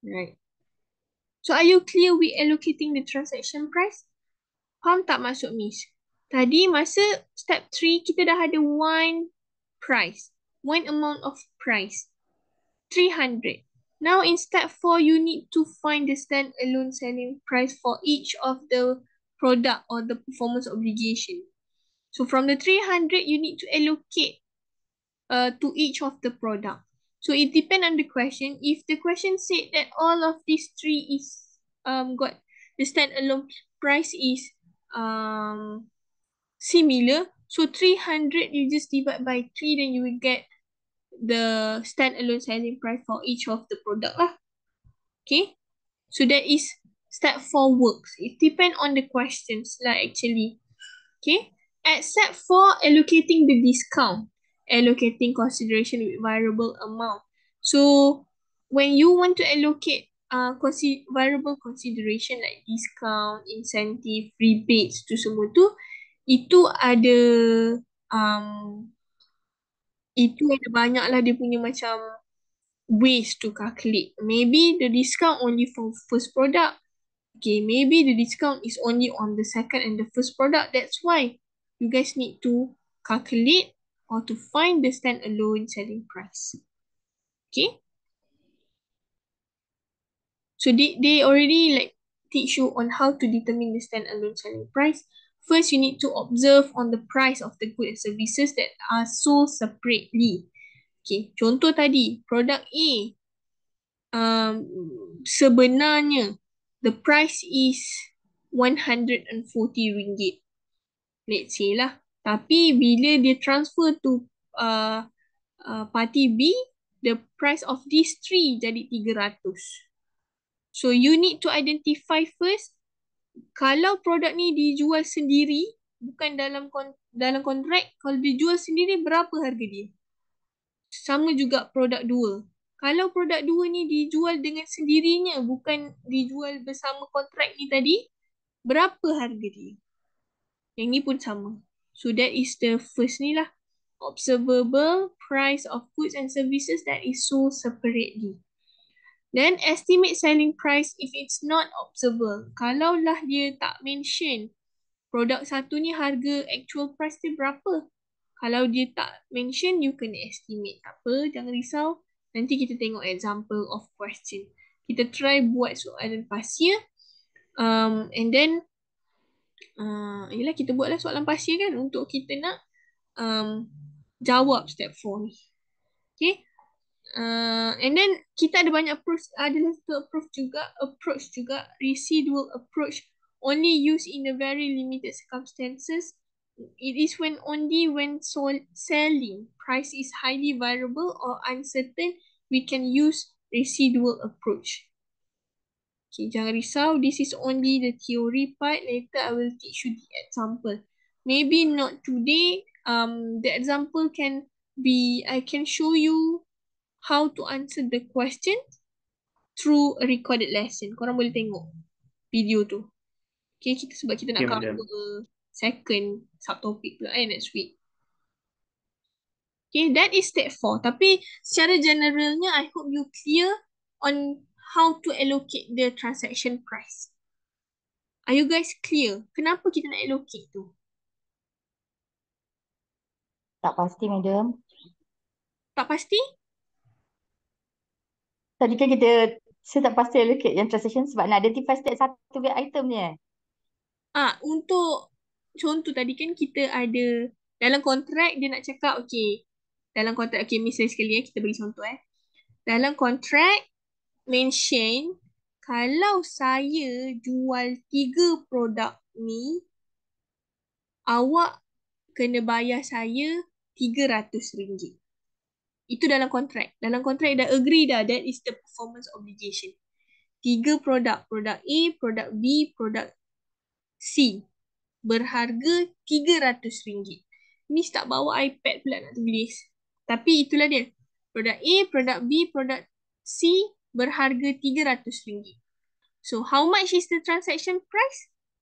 Right. So are you clear with allocating the transaction price? Faham tak maksud Miss? Tadi masa step 3 kita dah ada one price, one amount of price, 300. Now in step 4 you need to find the standalone selling price for each of the product or the performance obligation. So from the 300 you need to allocate to each of the product. So it depends on the question. If the question said that all of these three is got the standalone price is similar, so 300 you just divide by 3, then you will get the standalone selling price for each of the product lah. Okay, so that is step 4 works. It depends on the questions lah actually. Okay, at step 4, allocating the discount, allocating consideration with variable amount. So when you want to allocate variable consideration like discount, incentive, rebates tu semua tu, itu ada banyak lah dia punya macam ways to calculate. Maybe the discount only for first product. Okay, maybe the discount is only on the second and the first product. That's why you guys need to calculate or to find the standalone selling price. Okay. So they already like teach you on how to determine the standalone selling price. First, you need to observe on the price of the goods and services that are sold separately. Okay, contoh tadi, produk A, sebenarnya the price is RM140. Let's say lah. Tapi bila dia transfer to party B, the price of these three jadi 300. So you need to identify first, kalau produk ni dijual sendiri, bukan dalam kontrak, kalau dijual sendiri berapa harga dia? Sama juga produk 2. Kalau produk 2 ni dijual dengan sendirinya, bukan dijual bersama kontrak ni tadi, berapa harga dia? Yang ni pun sama. So that is the first ni lah. Observable price of goods and services that is sold separately. Then estimate selling price if it's not observable. Kalau lah dia tak mention produk satu ni harga actual price dia berapa. Kalau dia tak mention, you kena estimate. Tak apa, jangan risau. Nanti kita tengok example of question. Kita try buat soalan pasir. And then yelah kita buatlah soalan pasir kan untuk kita nak jawab step 4 ni. Okay. And then kita ada banyak approach. Ada satu approach juga. Residual approach only used in a very limited circumstances. It is only when selling price is highly variable or uncertain, we can use residual approach. Okay, jangan risau. This is only the theory part. Later I will teach you the example. Maybe not today. The example can be, I can show you how to answer the question through a recorded lesson. Korang boleh tengok video tu. Okay, sebab kita nak cover second subtopic pula next week. Okay, that is step 4. Tapi secara generalnya, I hope you clear on how to allocate the transaction price. Are you guys clear? Kenapa kita nak allocate tu? Tak pasti, madam. Tak pasti? Tadi kan saya tak pasti allocate yang transaction sebab nak identify step satu item ni. Untuk contoh tadi kan kita ada dalam kontrak dia nak cakap, okay, dalam kontrak, okay, misalnya sekali kita beri contoh dalam kontrak mention kalau saya jual 3 produk ni, awak kena bayar saya RM300. Itu dalam kontrak. Dalam kontrak dah agree dah, that is the performance obligation. 3 produk, produk A, produk B, produk C, berharga RM300. Miss tak bawa iPad pula nak tulis. Tapi itulah dia. Produk A, produk B, produk C berharga RM300. So how much is the transaction price?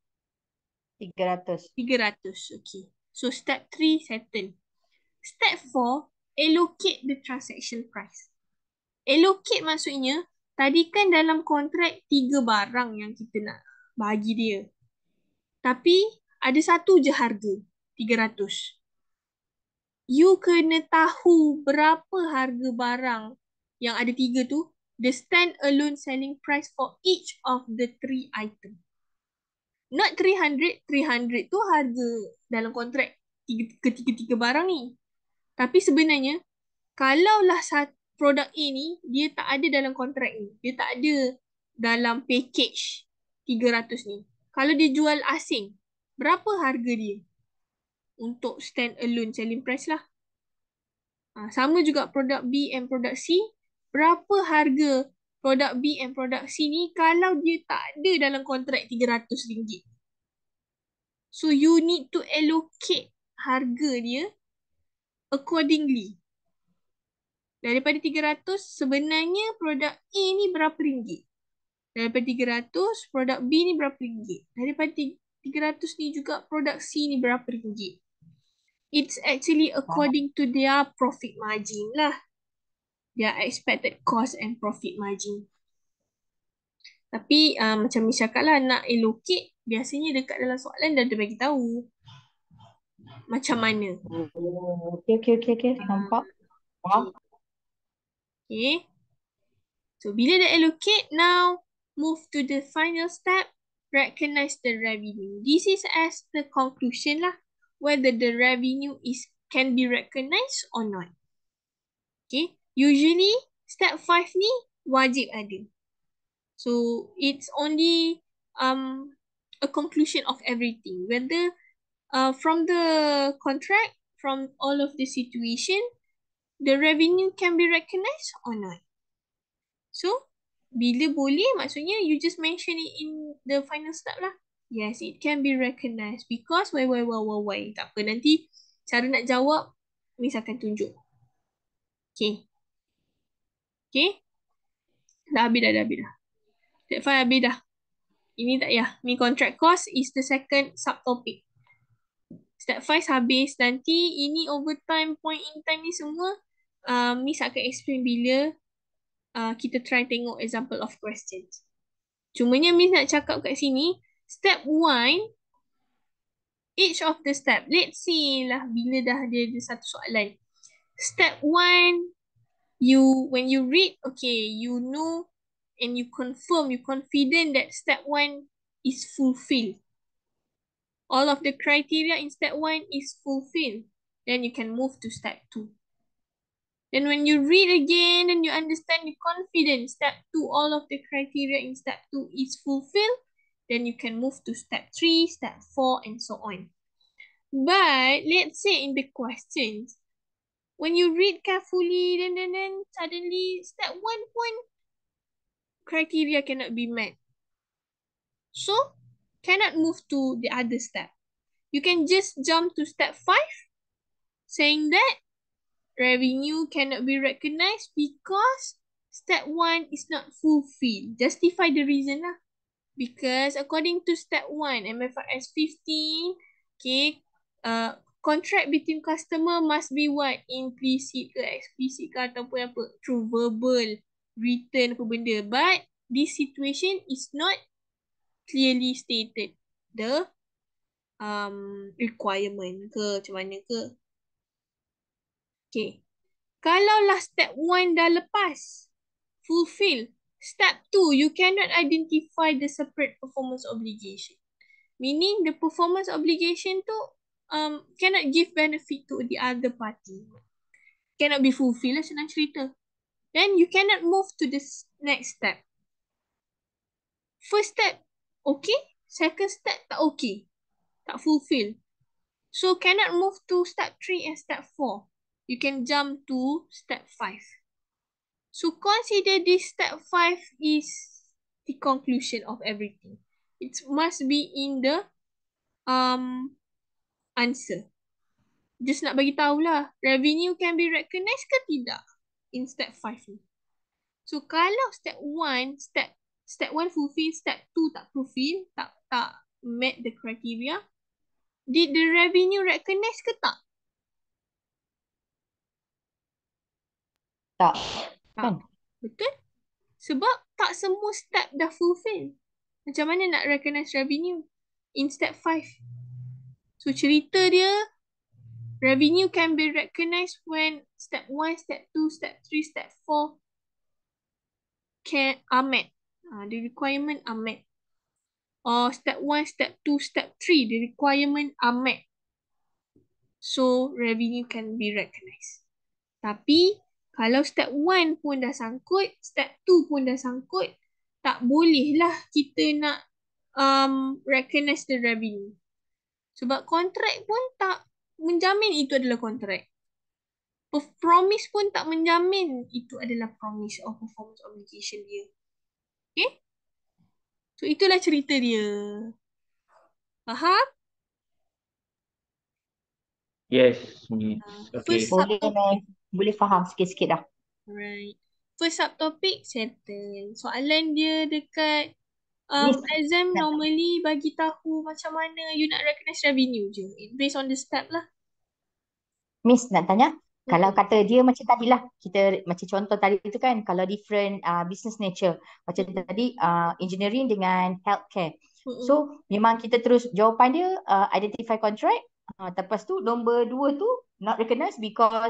300. 300. Okay. So step 3 settle. Step 4, allocate the transaction price. Allocate maksudnya Tadi kan dalam kontrak 3 barang yang kita nak bagi dia. Tapi ada satu je harga, 300. You kena tahu berapa harga barang yang ada 3 tu, the stand alone selling price for each of the 3 item. Not 300, 300 tu harga dalam kontrak ketiga-tiga barang ni. Tapi sebenarnya, kalaulah produk A ni, dia tak ada dalam kontrak ni. Dia tak ada dalam package 300 ni. Kalau dia jual asing, berapa harga dia? Untuk stand alone selling price lah. Sama juga produk B and produk C. Berapa harga produk B and produk C ni kalau dia tak ada dalam kontrak RM300? So you need to allocate harga dia accordingly. Daripada 300, sebenarnya produk A ni berapa ringgit? Daripada 300, produk B ni berapa ringgit? Daripada 300 ni juga produk C ni berapa ringgit? It's actually according to their profit margin lah. Their expected cost and profit margin. Tapi macam Misha cakap lah, nak allocate, biasanya dekat dalam soalan dah bagi tahu macam mana. Okay. Nampak? Okay. Okay. So, bila dah allocate, now move to the final step, recognize the revenue. This is as the conclusion lah, whether the revenue can be recognized or not. Okay. Usually, step 5 ni wajib ada. So, it's only a conclusion of everything. Whether from the contract, from all of the situation, the revenue can be recognized or not. So, bila boleh, maksudnya you just mention it in the final step lah. Yes, it can be recognized because why. Tak apa, nanti cara nak jawab, Miss akan tunjuk. Okay. Okay. Dah habis dah. Step 5 habis dah. Ini tak payah. Ni contract cost is the second subtopic. Step 5 habis. Nanti ini overtime, point in time ni semua, Miss akan explain bila kita try tengok example of questions. Cumanya Miss nak cakap kat sini, step 1, each of the step. Let's see lah bila dah dia ada satu soalan. Step 1, when you read, okay, you know and you confirm, you confident that step 1 is fulfilled. All of the criteria in step 1 is fulfilled. Then you can move to step 2. Then when you read again and you understand, you're confident, step 2, all of the criteria in step 2 is fulfilled, then you can move to step 3, step 4, and so on. But let's say in the questions, when you read carefully, then suddenly step 1 pun criteria cannot be met. So, cannot move to the other step. You can just jump to step 5, saying that revenue cannot be recognized because step 1 is not fulfilled. Justify the reason lah. Because according to step 1, MFRS 15, okay, contract between customer must be what? Implicit ke explicit ke ataupun apa? Through verbal, written apa benda. But this situation is not clearly stated. The requirement ke macam mana ke. Okay. Kalaulah step 1 dah lepas, fulfill. Step 2, you cannot identify the separate performance obligation. Meaning the performance obligation tu cannot give benefit to the other party. Cannot be fulfilled lah senang cerita. Then you cannot move to the next step. First step, okay. Second step, tak okay. Tak fulfill. So cannot move to step 3 and step 4. You can jump to step 5. So consider this step 5 is the conclusion of everything. It must be in the answer. Just nak bagi tahulah, revenue can be recognized ke tidak in step 5 ni. So kalau step 1 fulfill, step 2 tak fulfill, tak met the criteria, did the revenue recognize ke tak? Tak. Tak. Betul? Sebab tak semua step dah fulfill. Macam mana nak recognize revenue in step 5? So cerita dia, revenue can be recognized when step 1, step 2, step 3, step 4 are met. The requirement are met. Or step 1, step 2, step 3, the requirement are met. So revenue can be recognized. Tapi kalau step 1 pun dah sangkut, step 2 pun dah sangkut, tak bolehlah kita nak recognize the revenue. Sebab kontrak pun tak menjamin itu adalah kontrak. Promise pun tak menjamin itu adalah promise or performance obligation dia. Okay? So itulah cerita dia. Faham? Yes, Miss. First Okay. Boleh, subtopic. boleh faham sikit-sikit dah. Right. First subtopic settle. Soalan dia dekat Miss, exam nak normally bagi tahu macam mana you nak recognize revenue je. Based on the step lah. Miss nak tanya, kalau Mm-mm. kata dia macam tadilah, kita macam contoh tadi itu kan, kalau different business nature, macam tadi engineering dengan healthcare. Mm-mm. So memang kita terus jawapan dia identify contract, lepas tu nombor 2 tu not recognized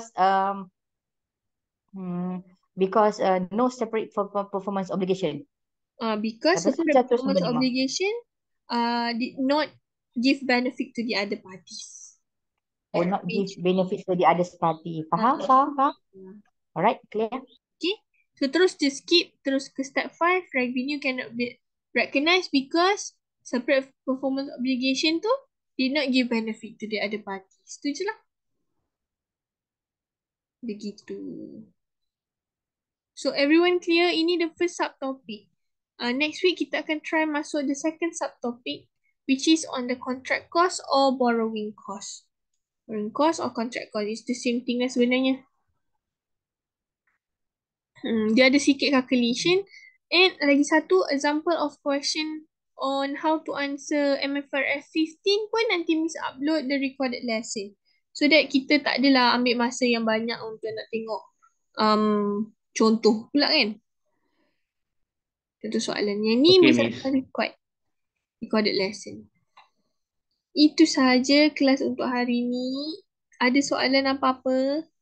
because no separate performance obligation. Because Lepas tu separate jatuh performance nombor 5. obligation did not give benefit to the other parties. Will not give benefit to the other party. Faham? Faham? Alright, clear? Okay. So terus dia skip terus ke step 5. Revenue cannot be recognized because separate performance obligation tu did not give benefit to the other parties. Setuju lah. Begitu. So everyone clear? Ini the first subtopic. Next week kita akan try masuk the second subtopic, which is on the contract cost or borrowing cost. Borrowing cost or contract cost is the same thing lah sebenarnya. Dia ada sikit calculation. And lagi satu example of question on how to answer MFRF 15 pun nanti Miss upload the recorded lesson. So that kita tak adalah ambil masa yang banyak untuk nak tengok contoh pula kan. Contoh soalan. Yang ni Okay, Miss Miss. akan recorded lesson. Itu sahaja kelas untuk hari ni. Ada soalan apa-apa?